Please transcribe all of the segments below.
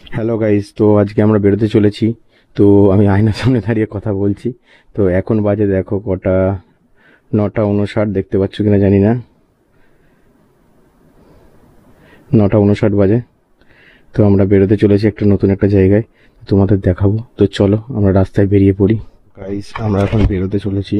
Hello guys, তো আজকে আমরা বেরোতে চলেছি। তো আমি আয়নার সামনে দাঁড়িয়ে কথা বলছি। তো এখন বাজে দেখো কটা, 9:59 দেখতে পাচ্ছ কিনা জানি না, 9:59 বাজে। তো আমরা বেরোতে চলেছি একটা নতুন একটা জায়গায়, তোমাদের দেখাবো। তো চলো আমরা রাস্তায় বেরিয়ে পড়ি। গাইস আমরা এখন বেরোতে চলেছি।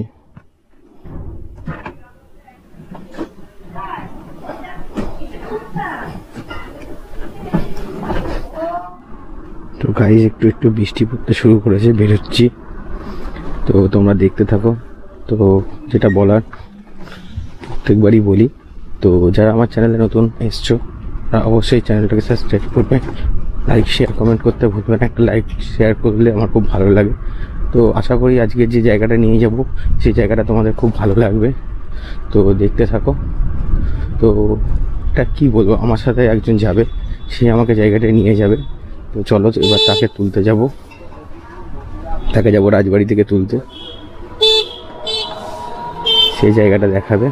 তো গাইস একটু একটু বৃষ্টি পড়তে শুরু করেছে, বেরোচ্ছি। তো তোমরা দেখতে থাকো। তো যেটা বলার প্রত্যেকবারই বলি, তো যারা আমার চ্যানেলে নতুন এসছো তারা অবশ্যই চ্যানেলটাকে সাবস্ক্রাইব করবে, লাইক শেয়ার কমেন্ট করতে ভুলবে না। একটা লাইক শেয়ার করলে আমার খুব ভালো লাগে। তো আশা করি আজকে যে জায়গাটা নিয়ে যাব সেই জায়গাটা তোমাদের খুব ভালো লাগবে। তো দেখতে থাকো। তো এটা কী বলবো, আমার সাথে একজন যাবে, সে আমাকে জায়গাটা নিয়ে যাবে। তো চলো এবার তাকে তুলতে যাব, তাকে যাবো রাজবাড়ি থেকে তুলতে, সেই জায়গাটা দেখাবে।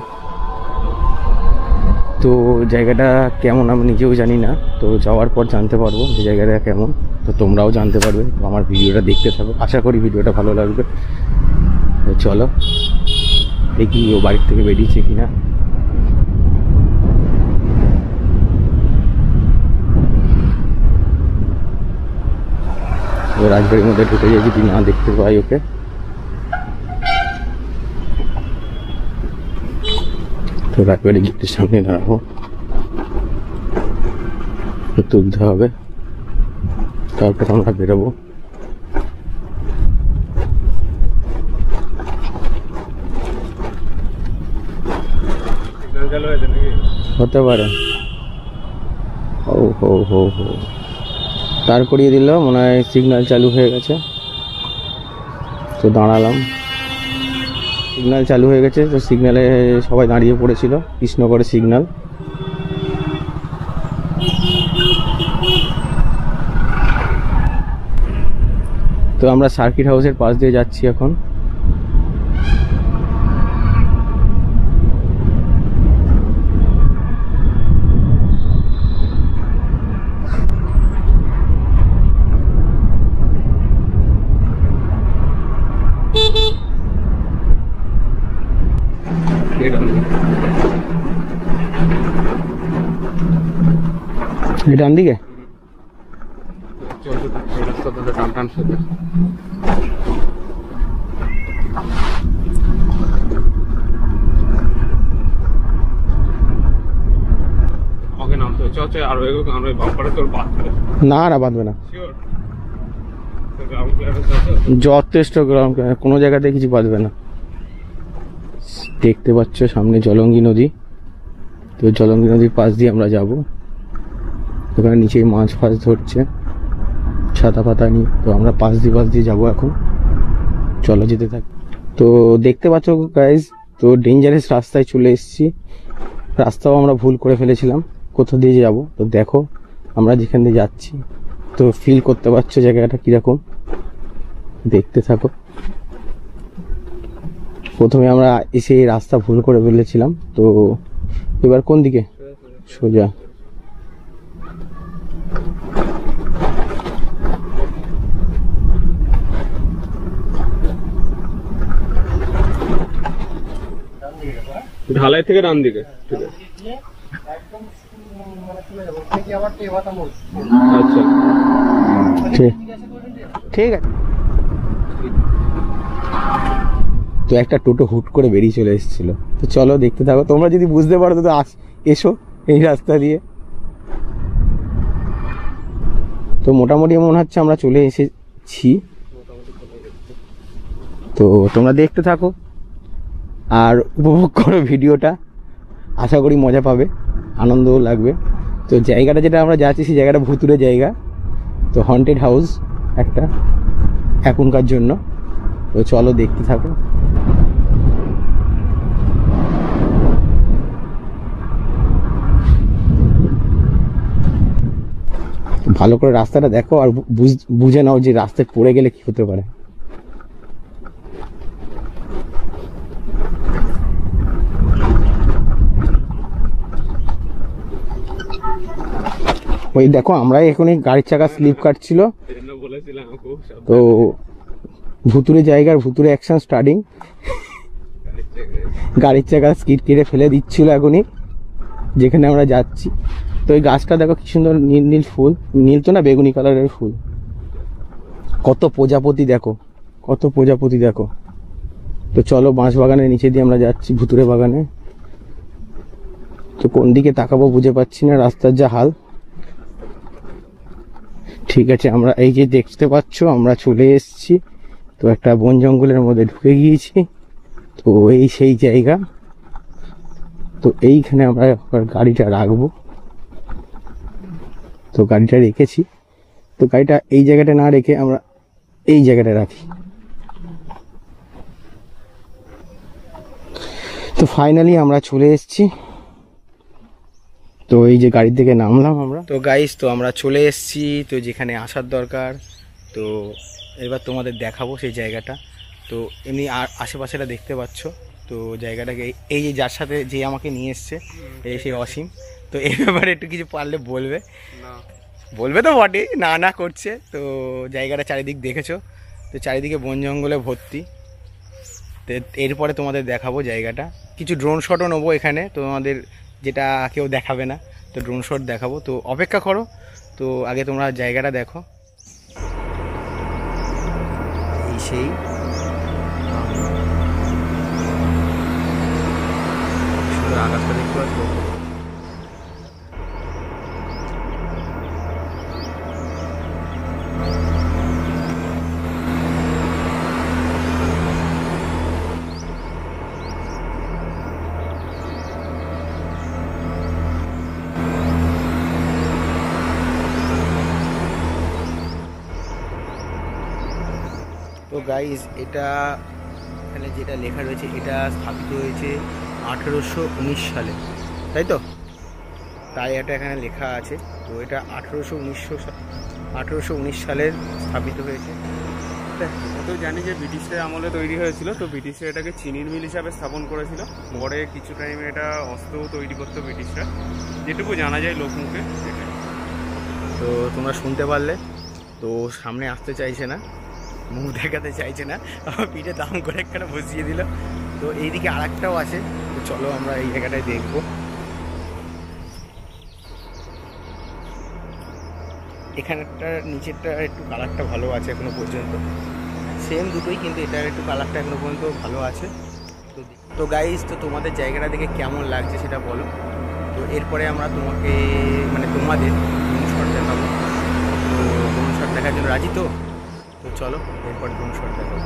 তো জায়গাটা কেমন আমি নিজেও জানি না, তো যাওয়ার পর জানতে পারবো যে জায়গাটা কেমন। তো তোমরাও জানতে পারবে। তো আমার ভিডিওটা দেখতে থাকো, আশা করি ভিডিওটা ভালো লাগবে। চলো দেখি ও বাড়ির থেকে বেরিয়েছে কিনা। ও রাজবাড়ির মধ্যে ঢুকে যায়, যদি না দেখতে পাই ওকে। তো রাজবাড়ির গেটের সামনে দাঁড়াবো, তুলতে হবে, তারপর আমরা বেরোবো। হতে পারে। ও হো হো হো, তার করিয়ে দিল মনে হয়, সিগন্যাল চালু হয়ে গেছে। তো দাঁড়ালাম, সিগন্যাল চালু হয়ে গেছে। তো সিগন্যালে সবাই দাঁড়িয়ে পড়েছিল, কৃষ্ণগড়ের সিগন্যাল। তো আমরা সার্কিট হাউসের পাশ দিয়ে যাচ্ছি এখন। ডান দিকে না, না বাঁধবে না, যথেষ্ট গ্রাউন্ড, কোনো জায়গাতে কিছু বাঁধবে না। দেখতে পাচ্ছ সামনে জলঙ্গি নদী। তো জলঙ্গি নদীর পাশ দিয়ে আমরা যাব। ওখানে নিচেই মাছ ফাছ ধরছে ছাতা পাতা নিয়ে। তো আমরা পাশ দিয়ে যাবো এখন। চলো যেতে থাকি। তো দেখতে পাচ্ছ গাইজ, তো ডেঞ্জারাস রাস্তায় চলে এসেছি। রাস্তাও আমরা ভুল করে ফেলেছিলাম, কোথা দিয়ে যাব। তো দেখো আমরা যেখান দিয়ে যাচ্ছি, তো ফিল করতে পারছো জায়গাটা কীরকম, দেখতে থাকো। প্রথমে আমরা এসে রাস্তা ভুল করে ফেলেছিলাম। তো এবার কোন দিকে? সোজা। ঢালাই থেকে ডান দিকে, ঠিক আছে। আচ্ছা ঠিক আছে। তো একটা টোটো হুট করে বেরিয়ে চলে এসেছিল। তো চলো দেখতে থাকো, তোমরা যদি বুঝতে পারো তো এসো এই রাস্তা দিয়ে। তো মোটামুটি মনে হচ্ছে আমরা চলে এসেছি। তো তোমরা দেখতে থাকো আর উপভোগ করো ভিডিওটা, আশা করি মজা পাবে, আনন্দও লাগবে। তো জায়গাটা যেটা আমরা যাচ্ছি সেই জায়গাটা ভুতুরে জায়গা। তো হন্টেড হাউস একটা এখনকার জন্য। তো চলো দেখতে থাকো। ভালো করে রাস্তাটা দেখো আর বুঝে নাও যে রাস্তায় পড়ে গেলে কি হতে পারে। ওই দেখো আমরা এখনই গাড়ির চাকা স্লিপ কাটছিল, তো ভুতুরে জায়গার ভুতুরে অ্যাকশন স্টার্টিং। গাড়ির চাকা স্কিড কেটে ফেলে দিচ্ছিল এখনই যেখানে আমরা যাচ্ছি। তো এই গাছটা দেখো কি সুন্দর নীল নীল ফুল, নীল তো না বেগুনি কালারের ফুল। কত প্রজাপতি দেখো, কত প্রজাপতি দেখো। তো চলো বাঁশ বাগানের নিচে দিয়ে আমরা যাচ্ছি, ভুতুরে বাগানে। তো কোন দিকে তাকাবো বুঝে পাচ্ছি না, রাস্তার যা হাল। ঠিক আছে, আমরা এই যে দেখতে পাচ্ছ আমরা চলে এসেছি, তো একটা বন জঙ্গলের মধ্যে ঢুকে গিয়েছি। তো এই সেই জায়গা, তো এইখানে আমরা গাড়িটা রাখবো। তো গাড়িটা রেখেছি, তো গাড়িটা এই জায়গাটা না রেখে আমরা এই জায়গাটা রাখি। তো ফাইনালি আমরা চলে এসেছি। তো এই যে গাড়ি থেকে নামলাম আমরা। তো গাইস, তো আমরা চলে এসেছি তো যেখানে আসার দরকার। তো এবার তোমাদের দেখাবো সেই জায়গাটা। তো এমনি আশেপাশেটা দেখতে পাচ্ছ। তো জায়গাটাকে এই যে যার সাথে যে আমাকে নিয়ে এসছে, এই সেই অসীম। তো এই ব্যাপারে একটু কিছু পারলে বলবে। বলবে তো বটে, না না করছে। তো জায়গাটা চারিদিক দেখেছো, তো চারিদিকে বন জঙ্গলে ভর্তি। তো এরপরে তোমাদের দেখাবো জায়গাটা। কিছু ড্রোন শটও নেবো এখানে, তো তোমাদের যেটা কেউ দেখাবে না, তো ড্রোন শট দেখাবো। তো অপেক্ষা করো, তো আগে তোমরা জায়গাটা দেখো। এই সেই সুন্দর আকাশটা দেখতে পাচ্ছ। তো গাইস, এটা এখানে যেটা লেখা রয়েছে, এটা স্থাপিত হয়েছে 1819 সালে, তাই তো? তাই এটা এখানে লেখা আছে। তো এটা 1819 সালের স্থাপিত হয়েছে। তো জানি যে ব্রিটিশদের আমলে তৈরি হয়েছিল। তো ব্রিটিশরা এটাকে চিনির মিল হিসাবে স্থাপন করেছিল। পরে কিছু টাইম এটা অস্ত্র তৈরি করতো ব্রিটিশরা, যেটুকু জানা যায় লোকমুখে। তো তোমরা শুনতে পারলে, তো সামনে আসতে চাইছে না, মুখ দেখাতে চাইছে না, আমার পিঠে দাম করে একটা বসিয়ে দিল। তো এইদিকে আর একটাও আছে, তো চলো আমরা এই জায়গাটায় দেখবো। এখানেরটা নিচেরটা একটু কালারটা ভালো আছে এখনো পর্যন্ত, সেম দুটোই, কিন্তু এটার একটু কালারটা এখনো পর্যন্ত ভালো আছে। তো গাইস, তো তোমাদের জায়গাটা দেখে কেমন লাগছে সেটা বলো। তো এরপরে আমরা তোমাকে তোমাদের ড্রোন শট দেখাবো। তো ড্রোন শট দেখার জন্য রাজি তো? তো চলো এরপর ড্রোন শট দেখাবো।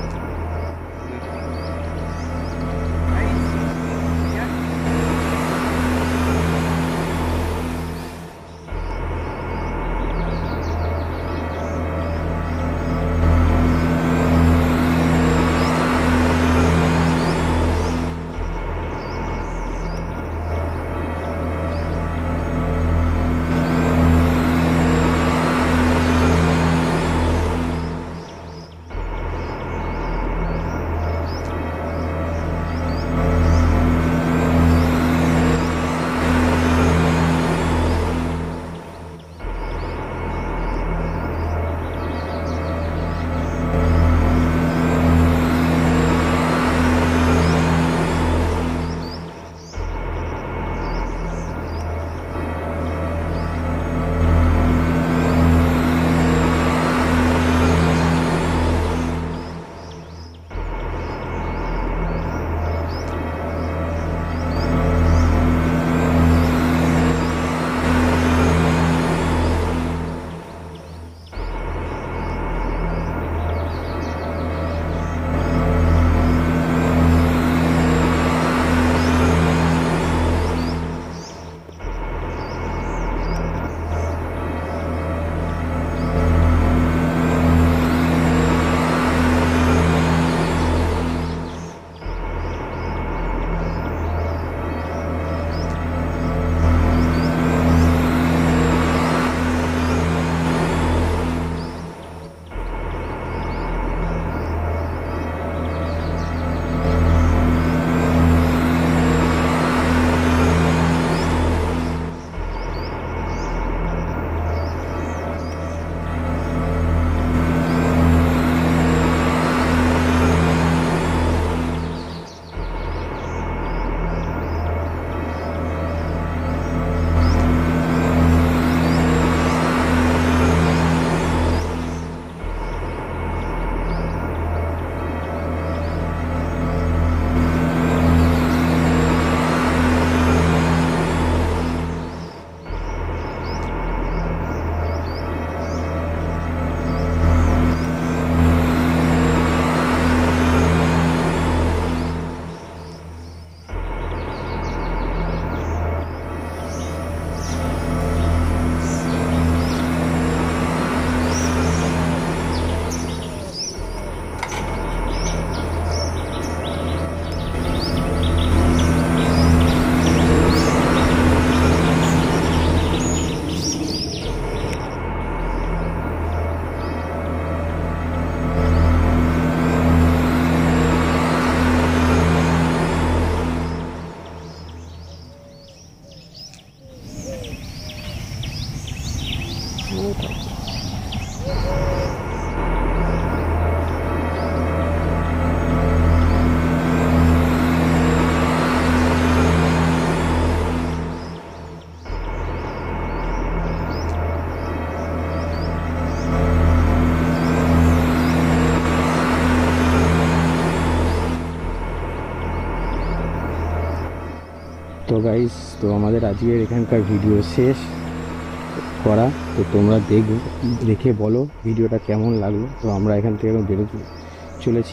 তো গাইস, তো আমাদের আজকের এখানকার ভিডিও শেষ করা। তো তোমরা দেখে বলো ভিডিওটা কেমন লাগলো। তো আমরা এখান থেকে এখন বেরোতে চলেছি।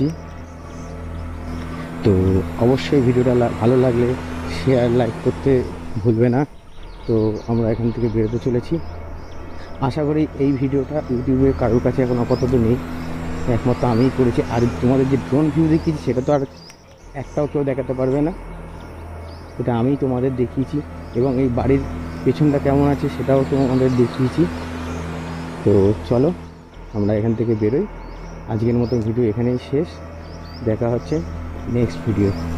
তো অবশ্যই ভিডিওটা ভালো লাগলে শেয়ার লাইক করতে ভুলবে না। তো আমরা এখান থেকে বেরোতে চলেছি। আশা করি এই ভিডিওটা ইউটিউবে কারোর কাছে এখন আপাতত নেই, একমাত্র আমিই করেছি। আর তোমাদের যে ড্রোন ভিউ দেখিয়েছি সেটা তো আর একটাও কেউ দেখাতে পারবে না, এটা আমি তোমাদের দেখিয়েছি। এবং এই বাড়ির পেছনটা কেমন আছে সেটাও তোমাদের দেখিয়েছি। তো চলো আমরা এখান থেকে বেরোই। আজকের মতো ভিডিও এখানেই শেষ। দেখা হচ্ছে নেক্সট ভিডিও।